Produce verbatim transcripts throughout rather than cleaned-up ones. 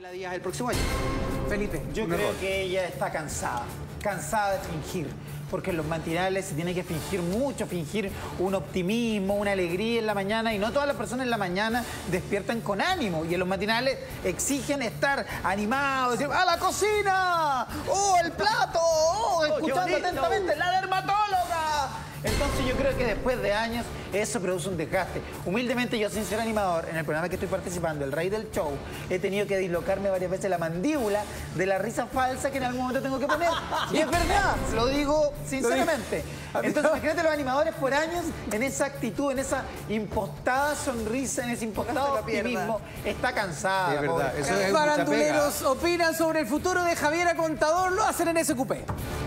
Pamela Díaz el próximo año. Felipe, yo creo error. que ella está cansada, cansada de fingir. Porque en los matinales se tiene que fingir mucho, fingir un optimismo, una alegría en la mañana, y no todas las personas en la mañana despiertan con ánimo. Y en los matinales exigen estar animados, decir, ¡a la cocina! ¡Oh, el plato! ¡Oh, escuchando atentamente la dermatóloga! Entonces yo creo que después de años eso produce un desgaste. Humildemente yo, sin ser animador, en el programa que estoy participando, El Rey del Show, he tenido que dislocarme varias veces la mandíbula de la risa falsa que en algún momento tengo que poner. Y es verdad, lo digo sinceramente. Entonces imagínate los animadores por años en esa actitud, en esa impostada sonrisa, en ese impostado optimismo. Está cansada. Sí, es verdad. Eso es faranduleros opinan sobre el futuro de Javiera Contador, lo hacen en S Q P.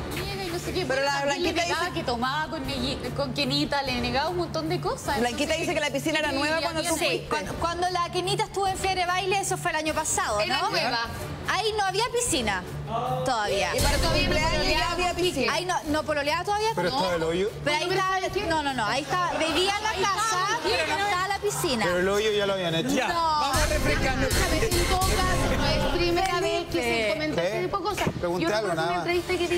Pero la Blanquita dice que tomaba con, con Kenita, le negaba un montón de cosas. Blanquita dice que la piscina era nueva cuando tú fuiste. Cuando, cuando la Kenita estuvo en Fiebre Baile, eso fue el año pasado, ¿no? Era nueva. Ahí no había piscina todavía. Y para tu cumpleaños ya había piscina. Ahí no, no pololeaba todavía. Pero no. estaba el hoyo. Pero ahí estaba, no, no, no, ahí estaba, vivía en la casa, pero no estaba la piscina. Pero el hoyo ya lo habían hecho. Ya, no. vamos a refrescarnos. En todo caso, no es primera vez que se comenta ese tipo de cosas. Pregunté algo, nada más.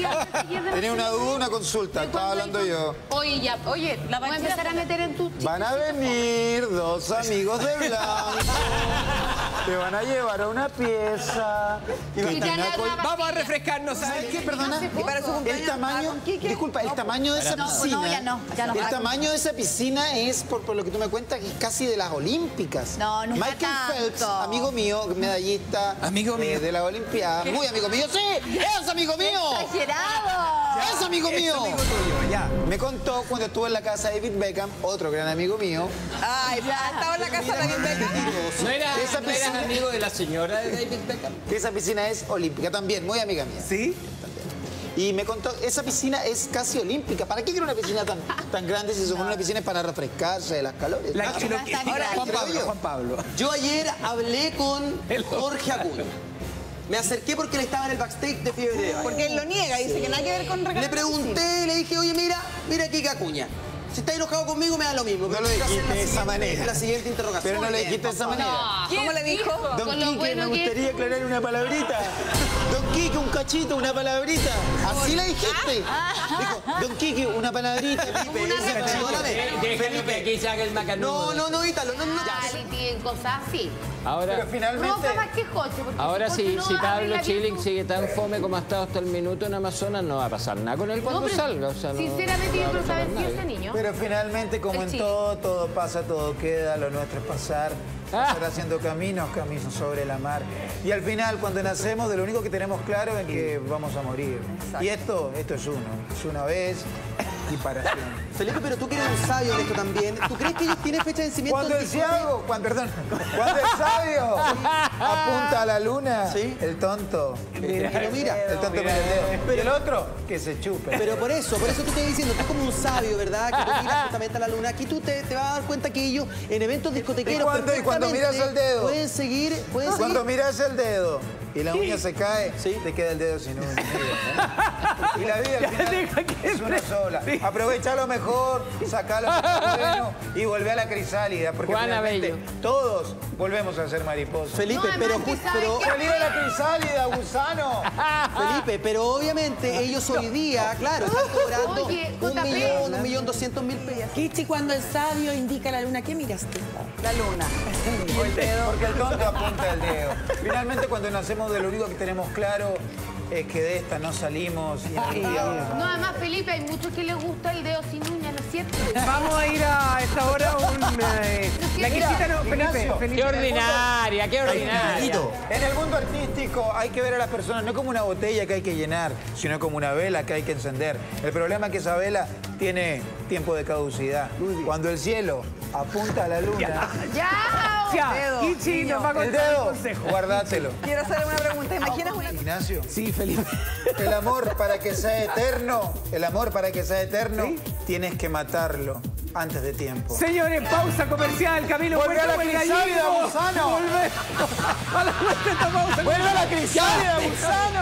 Tenía una duda, una consulta, estaba hablando yo. Oye, ya, oye, la voy a empezar a meter en tu... Van a venir dos amigos de blanco. Te van a llevar a una pieza. Y Y ya la- col- Vamos a refrescarnos. ¿Sabes qué? Perdona. Y para su El cumpleaños, tamaño, ¿con Quique? disculpa, el tamaño de esa No, piscina. no, ya no, ya no. El tamaño de esa piscina es, por, por lo que tú me cuentas, que es casi de las Olímpicas. No, nunca Michael tanto. Phelps, amigo mío, medallista. Amigo eh, mío. de la Olimpiada. Muy amigo mío. ¡Sí! ¡Es amigo mío! ¡Exagerado! ¡Es amigo mío! Es amigo tuyo, ya. Me contó cuando estuvo en la casa de David Beckham, otro gran amigo mío. Ay, ya estaba en la casa de David Beckham. ¿No era, Esa ¿no eras piscina- amigo de la señora de David Beckham? Que esa piscina es olímpica también, muy amiga mía. ¿Sí? Y me contó, esa piscina es casi olímpica. ¿Para qué quiero una piscina tan, tan grande si son una piscina es para refrescarse de las calores? La, Ah, lo- Ahora, Juan Pablo, Juan Pablo. Yo ayer hablé con Jorge Acuña. Me acerqué porque él estaba en el backstage de Fiebre de Baile. Porque él lo niega, dice que nada que ver con regalar Le pregunté, le dije, oye, mira, mira Kike Acuña. Si está enojado conmigo, me da lo mismo. No pero lo quiero hacer dijiste la de esa siguiente- manera. La siguiente interrogación. Pero no le dijiste de esa manera. ¿Cómo le dijo? Don Con lo Quique, bueno me que es. gustaría aclarar una palabrita. Don Quique, un cachito, una palabrita. Así le dijiste. Dijo, Don Quique, una palabrita. Felipe, ese- perdóname. Déjame que aquí se haga el macanudo. No, no, no, Ítalo, no, no. Reality, en cosas así. Ahora, Pero finalmente... No, más que José. porque ahora José si, no si abre Pablo la Chilling virtud. sigue tan fome como ha estado hasta el minuto en Amazonas, no va a pasar nada con él cuando No, pero salga. O sea, no- sinceramente, no yo va a quiero pasar saber si nada. ese niño... Pero finalmente, como en Sí. todo, todo pasa, todo queda, lo nuestro es pasar, Ah. pasar haciendo caminos, caminos sobre la mar. Y al final, cuando nacemos, de lo único que tenemos claro es que vamos a morir. Y esto, esto es uno, es una vez y para siempre. Felipe, pero tú que eres un sabio de esto también. ¿Tú crees que ellos tienen fecha de vencimiento? Cuando el ciego, cuando, perdón, cuando el sabio apunta a la luna, Sí. el tonto, Mira, que lo mira. el tonto mira el dedo. Y el otro, que se chupe. Pero por eso, por eso tú te estoy diciendo, tú como un sabio, ¿verdad? Que tú miras justamente a la luna. Aquí tú te, te vas a dar cuenta que ellos en eventos discotequeros ¿Y cuando- y cuando miras el dedo? pueden seguir, pueden seguir. Cuando miras el dedo y la uña se cae, Sí. te queda el dedo sin uña. Y la vida al final es una sola. Aprovechalo mejor, sacalo bueno y volvé a la crisálida. Porque Juana finalmente Bello. todos volvemos a ser mariposas. Felipe, No, pero, además que ju- sabe pero que- ¡Salí de la crisálida, gusano! Felipe, pero obviamente ellos hoy día, claro, están cobrando Oye, un J P. millón, un millón doscientos mil pesos. Kichi, cuando el sabio indica la luna, ¿qué miraste? La luna. Porque el tonto apunta el dedo. Finalmente, cuando nacemos, de lo único que tenemos claro es que de esta no salimos y algún día vamos a No, además, Felipe, hay muchos que les gusta el dedo sin uña, ¿no es cierto? Vamos a ir a esta hora a un... eh, la quisita no, Felipe, Ignacio, Felipe. ¡Qué ordinaria, qué ordinaria! En el mundo artístico hay que ver a las personas no como una botella que hay que llenar, sino como una vela que hay que encender. El problema es que esa vela tiene tiempo de caducidad. Cuando el cielo apunta a la luna, ¡Ya! Ya, Kichi nos va a el contar el dedo, consejo. guardátelo. Quiero hacerle una pregunta. ¿Imaginas una... Ignacio, Sí, Felipe. el amor para que sea eterno, el amor para que sea eterno, tienes que matarlo antes de tiempo. Señores, pausa comercial. Camilo Vuelve a la Huerta, el crisálida, gallego. gusano. Volve a la vuelta de esta pausa. ¡Vuelve a la crisálida, gusano!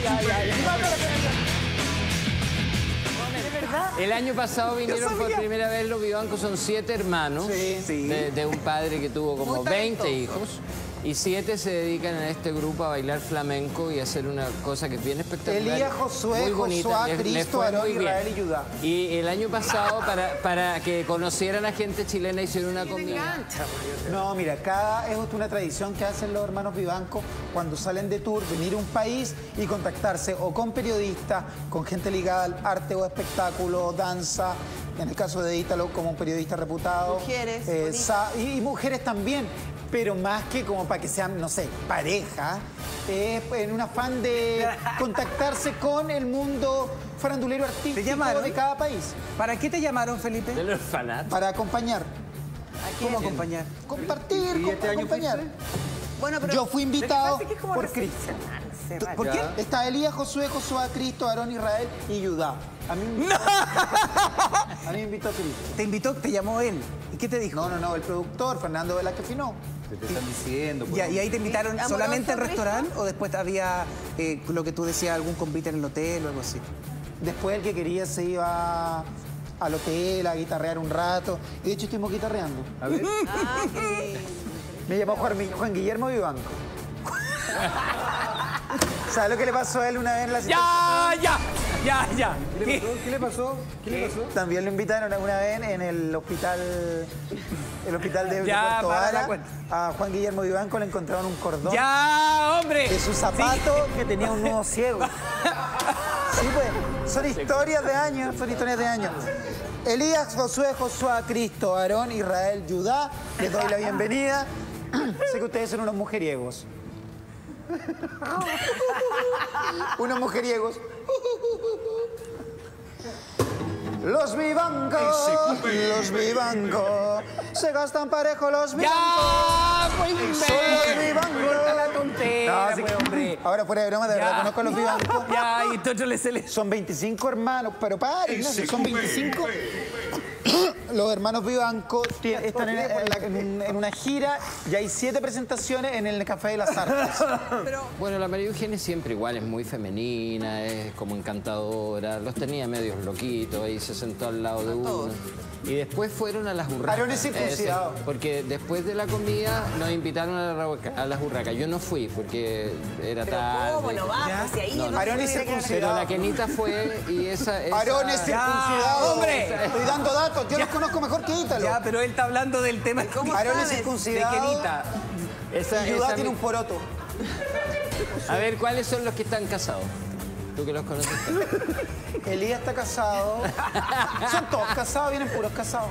El año pasado vinieron por primera vez los Vivancos, son siete hermanos Sí. Sí. de, de un padre que tuvo como Muy veinte talentoso. hijos. Y siete se dedican en este grupo a bailar flamenco y a hacer una cosa que es bien espectacular. Elías, Josué, muy bonita. Josuá, Les- les Cristo, fue Aarón, muy bien. Israel y Judá. Y el año pasado, para, para que conocieran a gente chilena, hicieron una comida. No, mira, cada es una tradición que hacen los hermanos Vivanco cuando salen de tour, venir a un país y contactarse o con periodistas, con gente ligada al arte o espectáculo, danza, en el caso de Ítalo como un periodista reputado. Mujeres, eh, bonitas. sa- y, y mujeres también, pero más que como para que sean, no sé, pareja, es en un afán de contactarse con el mundo farandulero artístico llamaron? de cada país, ¿Para qué te llamaron, Felipe? Del orfanato. para acompañar, ¿Cómo acompañar? compartir, ¿Y este año acompañar. Bueno, pero... Yo fui invitado que es como por Cristo. recepcionarse, ¿Por qué? Ya. Está Elías, Josué, Josué, Cristo, Aarón, Israel y Judá. A mí, me invitó, a mí me invitó Cristo. Te invitó, te llamó él. ¿Y qué te dijo? No, no, no, el productor, Fernando Velázquez Finó. Te, te están diciendo. pues, Ya, ¿y ahí te invitaron ¿Amoroso, solamente al Cristo? restaurante o después había eh, lo que tú decías, algún convite en el hotel o algo así? Después el que quería se iba al hotel a guitarrear un rato. Y de hecho estuvimos guitarreando. A ver. Ah, qué lindo. Me llamó Juan, Juan Guillermo Vivanco. ¿Sabes lo que le pasó a él una vez en la ¡Ya, ya! ¡Ya, ya! ¿Qué le pasó? ¿Qué le pasó? ¿Qué le pasó? También lo invitaron una vez en el hospital, el hospital de, de Ya, Puerto para la Vara. cuenta. A Juan Guillermo Vivanco le encontraron un cordón ¡Ya, hombre! de su zapato que tenía un nudo ciego. Sí, pues, son historias de años, son historias de años. Elías, Josué, Josué, Cristo, Aarón, Israel, Judá, les doy la bienvenida. Sé que ustedes son unos mujeriegos. Unos mujeriegos. Los Vivancos, los Vivancos, se gastan parejo los Vivancos. ¡Ya! ¡Pues Son los Vivancos. corta la tontera, No, sí, pues, hombre! ahora fuera de broma, de verdad Ya. conozco a los Vivancos. Ya, y entonces le se le... Son veinticinco hermanos, pero paren, ¿no? Son veinticinco. Los hermanos Vivanco tie- están en, en la- en un- en una gira y hay siete presentaciones en el Café de las Artes. Bueno, la María Eugenia siempre igual, es muy femenina, es como encantadora. Los tenía medios loquitos, ahí se sentó al lado de uno. Y después fueron a las urracas. Aarón es circuncidado. Ese, porque después de la comida nos invitaron a, la, urraca- a las urracas. Yo no fui porque era tarde. ¿Cómo no va? Pues, si ahí No, no no. Aarón es se puede quedar- Pero circuncidado. la Kenita fue y esa... esa- Aarón es circuncidado. hombre. Estoy dando datos, yo los conozco mejor que Ítalo. Ya, pero él está hablando del tema. ¿Cómo Aarón es sabes? circuncidado. De Kenita. esa- Y Judá esa- tiene un poroto. A ver, ¿cuáles son los que están casados? Tú que los conoces. Elías está casado. Son todos casados, vienen puros casados.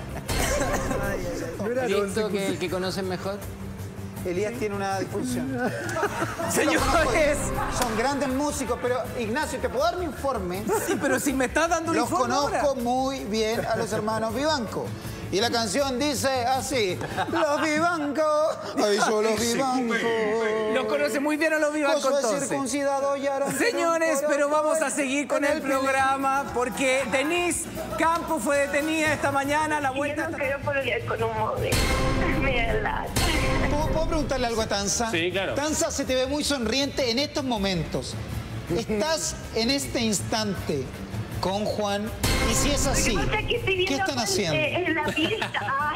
Cristo, que el que conocen mejor. Elías tiene una disfunción. Señores, Son grandes músicos, pero Ignacio, ¿te puedo dar mi informe? sí, pero si me estás dando un Los informe conozco ahora. muy bien a los hermanos Vivanco. Y la canción dice así: los Vivanco, ay, yo los Vivanco. Los conoce muy bien a los Vivanco Josué entonces. circuncidado y Aarón tiene un Señores, poroto pero vamos a en- seguir con en el programa porque Denise Campos fue detenida esta mañana. La Yo vuelta. no quiero pololear con un modelo. Me da ¿Puedo, puedo preguntarle algo a Tanza? Sí, claro. Tanza, se te ve muy sonriente en estos momentos. ¿Estás en este instante con Juan? Y si es así, Lo que pasa es que estoy viendo ¿qué están con- haciendo? eh, en la fiesta.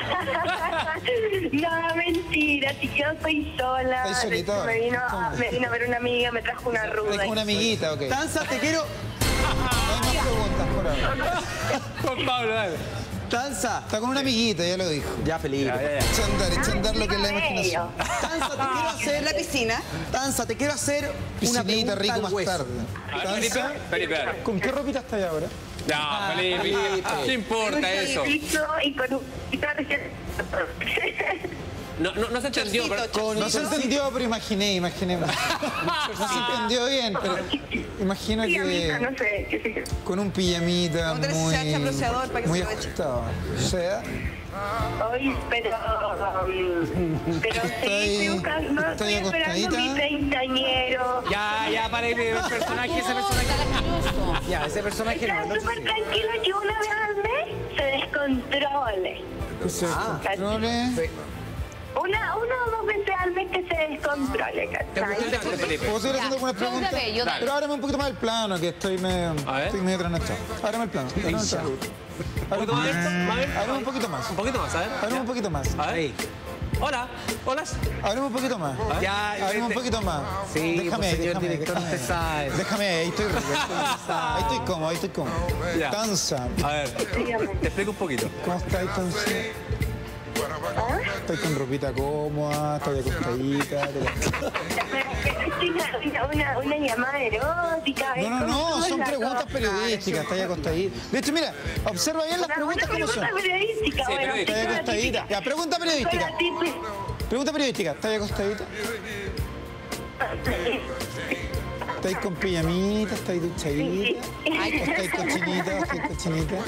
No, mentira, si yo estoy sola. ¿Estás solita? Me vino, a- me vino a ver una amiga, me trajo una ruda. Es una amiguita, ok. Tanza, te quiero. No hay más preguntas por ahora. Con Pablo, dale. Tanza. Está con una amiguita, ya lo dijo. Ya, Felipe. Echa a andar, echa a andar lo que es la Bello. imaginación. Tanza, te quiero hacer. En la piscina. Tanza, te quiero hacer una Piscinita, pregunta rico al más hueso. tarde. A ver, Felipe, Felipe, dale. ¿Con qué ropita estás ahora? No, Felipe, ¿qué importa eso? Y con un poquito de No, no, no se entendió, pero... No se entendió, pero imaginé, imaginé. No se entendió bien, pero imagino Sí, amiga, que no sé, qué sé yo. con un pijamita Con tres muy, C H bronceador para que muy se aproveche. ajustado. O sea, Hoy, pero. um, pero sí, Estoy- estoy buscando. estoy Estoy esperando acostadita. mi treintañero. Ya, ya, para el personaje, ese personaje. Ya, ese personaje no. Está entonces súper sí. tranquilo que una vez al mes se descontrole. que se controle. Una, una o dos veces al mes que se descontrole, ¿cachai? Felipe. ¿Puedo seguir haciendo algunas preguntas? pregúntame, yo dale. Pero ábreme un poquito más el plano, que estoy medio, A ver. estoy medio trasnochado. Ábreme el plano. Ábreme el plano. ¿Un poquito más? A ver. Ábreme un poquito más. Un poquito más, a ver. Ábreme un poquito más. A ver. Hola, hola. Hablemos un poquito más. ¿Ah? Ya, Hablemos un vete. poquito más. Sí, déjame, pues, ahí, señor déjame, director, déjame. usted sabe. Déjame, ahí estoy rico. Ahí estoy cómodo, ahí estoy cómodo. Ya. Tanza. A ver, te explico un poquito. ¿Cómo estás, Tanza? Estoy con ropita cómoda, estoy acostadita. Estoy una, una, una llamada erótica. No, no, no, ¿cómo son la preguntas cosa? periodísticas, estás acostadita. De hecho, mira, observa bien las Una preguntas buena como son. pregunta periodística, Sí, bueno. periodística. Estás acostadita. Ya, pregunta periodística. Soy la típica. Pregunta periodística, ¿estás acostadita? ¿Estáis con pijamita? ¿Estáis duchadita? ¿Estáis cochinita? ¿Estáis cochinita?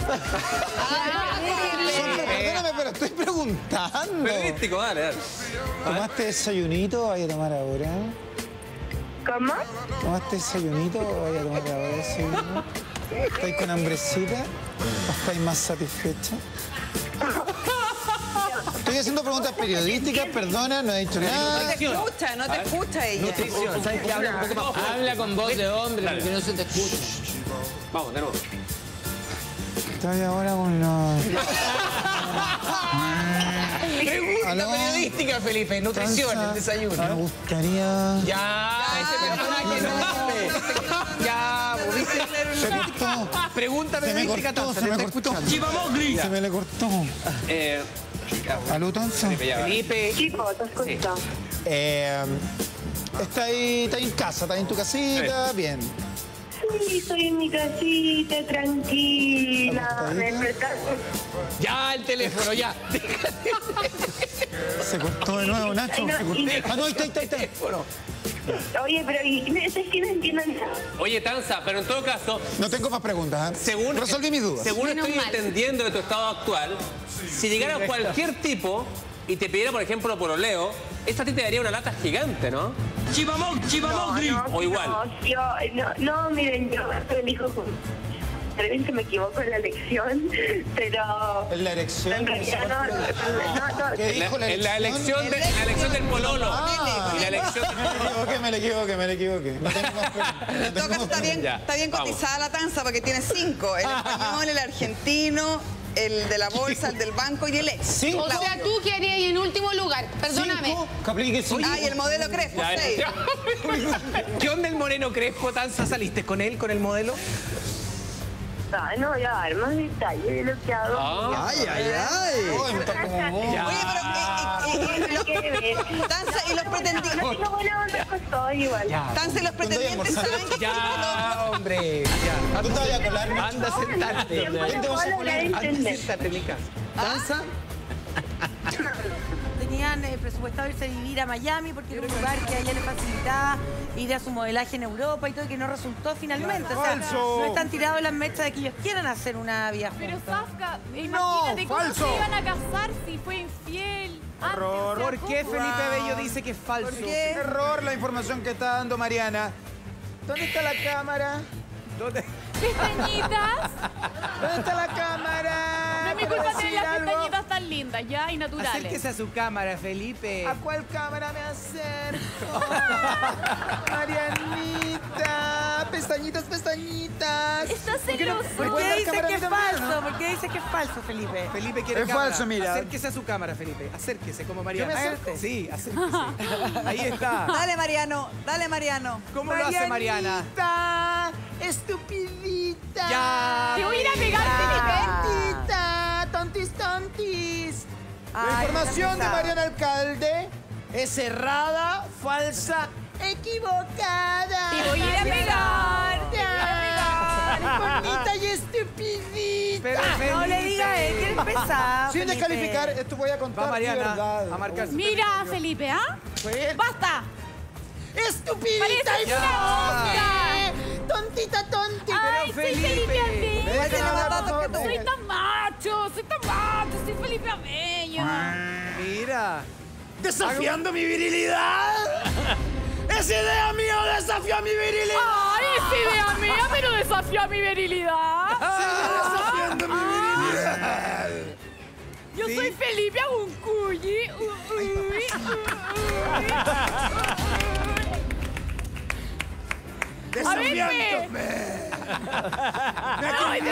Perdóname, pero estoy preguntando. Periodístico, dale, dale. ¿Tomaste desayunito o vaya a tomar ahora? ¿Cómo? ¿Tomaste desayunito o vaya a tomar ahora desayuno? ¿Estáis con hambrecita o estáis más satisfecha? Estoy haciendo preguntas periodísticas, perdona, no he dicho nada. No te escucha, no te escucha ella. Nutrición. ¿Sabes qué? Habla un poco más. Habla con voz de hombre, Dale. porque no se te escucha. Vamos, de nuevo. Estoy ahora con los... Pregunta Aló. periodística, Felipe. Nutrición, Tanza, el desayuno. Me gustaría... Ya, ese personaje no. Ya, vos viste. Se cortó. Pregunta Se me periodística, cortó, Tanza, se te me está cortó. escuchando. Se me le cortó. Eh, ¿Aló, Tanza? Felipe. Chico, te escucho. Eh, está ahí, está ahí en casa, está ahí en tu casita, bien. Sí, estoy en mi casita, tranquila. Me despertaste. Ya, el teléfono, ya. Se cortó de nuevo, Nacho. Ay, no, se cortó. y- Ah, no, ahí está, ahí está, ahí está. Teléfono. Oye, pero y- es que no entiendo nada. oye, Tanza, pero en todo caso, No tengo más preguntas. ¿eh? según, Resolví mis dudas. según Menos estoy mal. entendiendo de tu estado actual, si llegara cualquier tipo y te pidiera, por ejemplo, por oleo, esto a ti te daría una lata gigante, ¿no? No, no, O igual. No, yo, no, no, miren, yo elijo con... Tal vez que me equivoco en la elección, pero... En la erección. En realidad no, no, no. ¿Qué En la, dijo la en la elección, de, la elección del pololo. Y la elección Me equivoqué, me le equivoqué, me le equivoqué. No tengo más preguntas. No En todo tengo caso más está bien, Ya, está bien vamos. cotizada la tanza porque tiene cinco. El español, el argentino, el de la bolsa, el del banco y el ex. ¿Cinco? O sea, tú quedarías en último lugar. Perdóname. ¿Cinco? Que aplique cinco. Ah, y el modelo Crespo, Ya, seis. ya. ¿Qué onda el moreno Crespo, Tanza? ¿Saliste con él, con el modelo? No, no voy a dar más detalles de lo que hago. Ah, Ay, ay, ay. Oh, está como vos. Ya. Oye, pero eh, eh, eh, No quiere ver. lo- Tanza y los pretendientes. No tengo buena onda con todo igual. Ya. Tanza y los pretendientes saben que Ya, hombre. Ya. ¿Tú te vas a colar? Anda, sentate. Siempre ¿Quién te lo vas a puedo poner? lograr Anda, entender. siéntate en mi casa. ¿Danza? Tenían eh, presupuestado irse a vivir a Miami porque era un lugar que a ella le facilitaba ir a su modelaje en Europa y todo, y que no resultó finalmente. O sea, ¡Falso! no están tirados las mechas de que ellos quieran hacer una vida Pero juntos. Safka, imagínate cómo falso. se iban a casar si fue infiel. antes, o sea, ¿Por qué ¿cómo? Felipe Bello dice que es falso? ¿Por qué? Error la información que está dando Mariana. ¿Dónde está la cámara? ¿Dónde? Pestañitas. ¿Dónde está la cámara? No es mi ¿Puedo culpa tener decir las algo? pestañitas tan lindas, ya, y naturales. Acérquese a su cámara, Felipe. ¿A cuál cámara me acerco? Marianita. Pestañitas, pestañitas. Está celoso. ¿Por ¿Puede qué dar dice cámara que es de cámara? falso? ¿Por qué dice que es falso, Felipe? Felipe quiere Es cámara. falso, mira. Acérquese a su cámara, Felipe. Acérquese, como Mariana. ¿Yo me acerco? Sí, acérquese. Ahí está. Dale, Mariano, dale, Mariano. ¿Cómo lo hace Mariana? Marianita, estupidita. Ya. Te voy a ir a pegar, Felipe. Tontita, tontis, tontis. La Ay, información de está Mariana Alcalde es errada, falsa, equivocada. Te voy a ir a pegar. Te voy a pegar. Bonita y estupidita. Pero No le diga a él, que eres pesado, Sin Felipe. descalificar, esto voy a contar Va Mariana verdad. a marcar su Mira, Felipe, ¿ah? Fue él. ¡Basta! ¡Estupidita Pareces y una fome! ¡Tontita, tonti! ¡Ay, soy Felipe. Felipe Abello! Déjame hablar, por favor, Soy déjame. tan macho, soy tan macho, soy Felipe Abello. Mira. ¿Desafiando mi virilidad? ¿Esa idea mía desafió a mi virilidad? ¡Ay, es idea mía, pero desafía mi virilidad! Desafiando mi virilidad. Yo soy Felipe Abuncuyi. Uy, uy, uy, uy. Desafiándome. ¡Ay,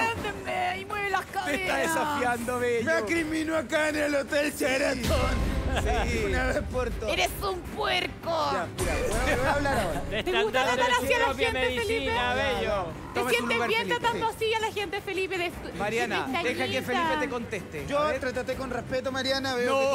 desafiándome! Y mueve las Te caderas. está desafiando, Bello. Me acriminó acá en el Hotel Sheraton. Sí. Una vez por todas. Eres un puerco. Ya, mira, voy a hablar ahora. ¿Te gusta tratar así a la gente, Felipe? Bello. ¿Te sientes bien tratando así a la gente, Felipe? De, Mariana, de deja que Felipe te conteste. Yo trátate con respeto, Mariana. Veo No.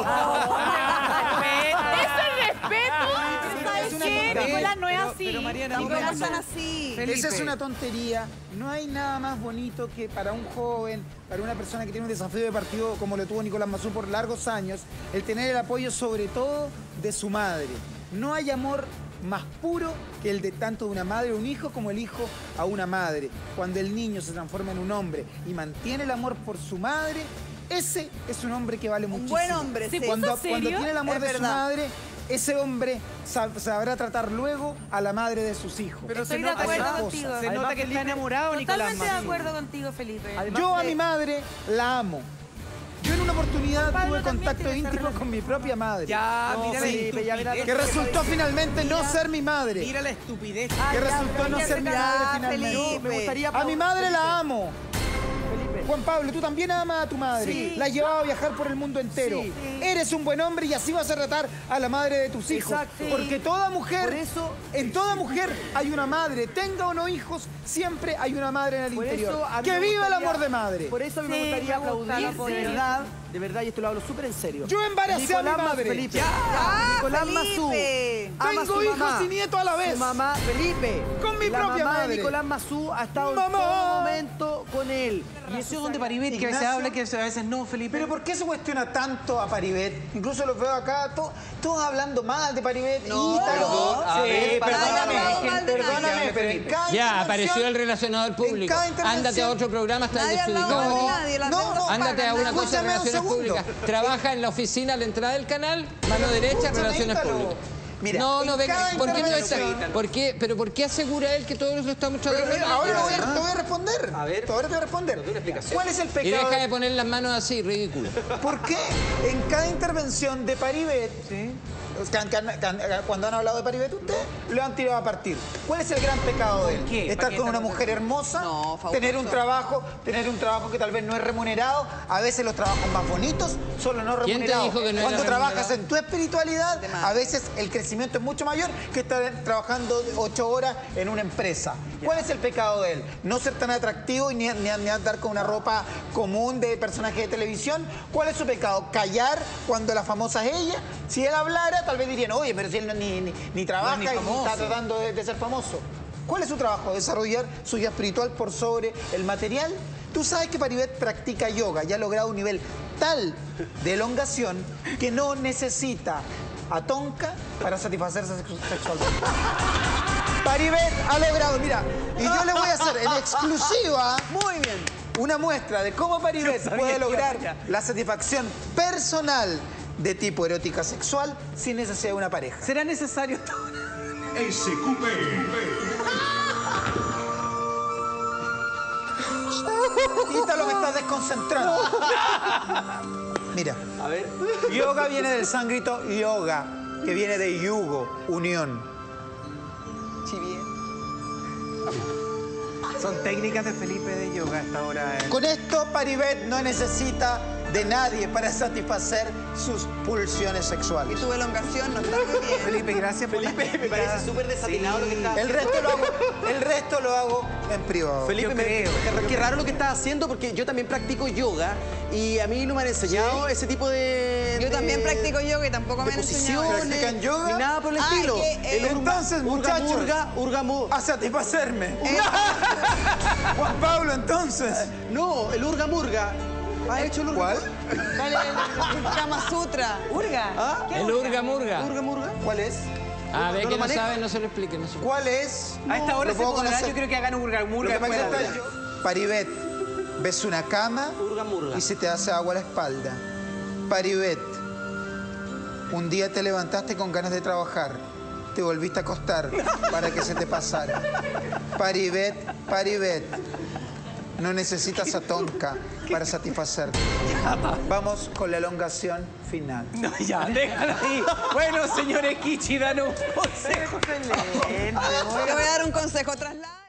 que ¿Eso es respeto? ¿Sabes qué? Nicolás no es así. Pero Mariana, No son así. Esa es una tontería. No hay nada más bonito que para un joven, para una persona que tiene un desafío de partido como lo tuvo Nicolás Massú por largos años, el tener el apoyo sobre todo de su madre. No hay amor más puro que el de tanto de una madre a un hijo como el hijo a una madre. Cuando el niño se transforma en un hombre y mantiene el amor por su madre, ese es un hombre que vale muchísimo. buen hombre, sí. Cuando, ¿Serio? cuando tiene el amor Es de su verdad. madre, ese hombre sab- sabrá tratar luego a la madre de sus hijos. Pero Estoy se de nota, acuerdo esas contigo. cosas. se nota que está enamorado, Nicolás Totalmente de Massú. acuerdo contigo, Felipe. Yo a mi madre la amo. Yo en una oportunidad Pablo tuve también contacto tiene esa íntimo relación. con mi propia madre. Ya, No, mira la Felipe, ya verás. estupidez. Que resultó finalmente no ser mi madre. Mira la estupidez. Ah, Que ya, resultó pero no ya ser se mi calma, madre finalmente. Felipe. Me gustaría... A mi madre la amo. Felipe. Juan Pablo, tú también amas a tu madre. Sí. La has llevado a viajar por el mundo entero. Sí. Eres un buen hombre y así vas a tratar a la madre de tus hijos. Exacto. Porque toda mujer, Por eso- en toda mujer hay una madre. Tenga o no hijos, siempre hay una madre en el Por interior. eso a mí que me viva el gustaría- amor de madre. Por eso a mí me Sí, gustaría me gusta, aplaudir, lo de apoyo. verdad, de verdad, y esto lo hablo súper en serio. Yo embaracé a mi Nicolás madre. Felipe. Ya. Nicolás Felipe. Massú ama a Tengo su hijos mamá. y nietos a la vez. Su mamá, Felipe. Con mi la propia mamá madre. de Nicolás Massú ha estado Mamá. en todo momento con él. Y eso es donde Paribet, que a veces Ignacio. habla, que a veces no, Felipe. Pero ¿por qué se cuestiona tanto a Paribet? Incluso los veo acá, to- todos hablando mal de Paribet. No, Ítalo. no. Sí, A ver, perdóname, nadie ha hablado mal de perdóname, nadie. pero en cada Ya, intervención- apareció el relacionador público. en cada intervención- Ándate a otro programa, está Nadie ha hablado mal de desubicado. nadie. Las No, ventas no, Ándate a pagan, una nada. cosa de Escúchame un relaciones segundo. públicas. Trabaja en la oficina a la entrada del canal, mano derecha, Escúchame, relaciones Ítalo. públicas. Mira, no, no, en venga. cada ¿Por qué no está? intervención- ¿Por qué? ¿Pero por qué asegura él que todos lo estamos Pero, tratando pero mal? ahora te voy, a, te voy a responder. A ver. Ahora te voy a responder. ¿Cuál es el Y pecado? deja de poner las manos así, ridículo. ¿Por qué en cada intervención de Paribet, que han- que han- que han- cuando han hablado de Paribet, usted lo han tirado a partir? ¿Cuál es el gran pecado de él? qué? ¿Para Estar qué con una está- mujer hermosa, No, fabuloso. tener un trabajo, tener un trabajo que tal vez no es remunerado, a veces los trabajos más bonitos son los no ¿Quién te remunerados. dijo que no era Cuando trabajas remunerado? en tu espiritualidad, De más. a veces el crecimiento es mucho mayor que estar trabajando ocho horas en una empresa. ¿Cuál es el pecado de él? No ser tan atractivo y ni, ni, ni andar con una ropa común de personaje de televisión. ¿Cuál es su pecado? Callar cuando la famosa es ella. Si él hablara, tal vez dirían, oye, pero si él no- ni, ni, ni trabaja ni y ni famoso. está tratando de, de ser famoso. ¿Cuál es su trabajo? ¿Desarrollar su vida espiritual por sobre el material? Tú sabes que Paribet practica yoga y ha logrado un nivel tal de elongación que no necesita a Tonka para satisfacerse sexu- sexualmente. Paribet ha logrado, mira, y yo le voy a hacer en exclusiva Muy bien. una muestra de cómo Paribet puede lograr la satisfacción personal de tipo erótica sexual sin necesidad de una pareja. ¿Será necesario? S Q P. Ítalo, me estás desconcentrando. Mira, A ver. yoga viene del sánscrito yoga, que viene de yugo, unión. Sí, bien. Son técnicas de Felipe de yoga hasta ahora. eh. Con esto, Paribet no necesita de nadie para satisfacer sus pulsiones Y sexuales. tu elongación no está muy bien. Felipe, gracias por la Felipe, me parece explicación. súper desatinado lo que está El resto lo hago, el resto lo hago en privado. Felipe, Yo me- creo, qué- qué raro lo que estás haciendo porque yo también practico yoga y a mí no me han enseñado ese tipo de... Yo de- también practico yoga y tampoco de me han enseñado. posiciones, ¿Practican yoga? ni nada por el Ah, estilo. que, eh, El urga- entonces, urga, muchachos. Urga, urga, mu- A satisfacerme. Eh, Juan Pablo, entonces. No, el urga murga. ¿Has hecho el urga? ¿Cuál? Dale, el Kama Sutra. ¿Urga? ¿Ah? El urga murga. ¿Urga murga? ¿Cuál es? A ver, ¿No que lo no maneja? sabe, no se lo explique. No se lo... ¿Cuál es? A esta hora Lo se puedo podrá, conocer. yo creo que hagan urga Lo murga que pasa después. es que está- Paribet, ves una cama Urga murga. y se te hace agua a la espalda. Paribet, un día te levantaste con ganas de trabajar. Te volviste a acostar para que se te pasara. Paribet, Paribet, no necesitas a Tonka para satisfacerte. Vamos con la elongación final. No, ya, déjalo ahí. Bueno, señores Kichi, danos un consejo. Te voy a dar un consejo. Traslada.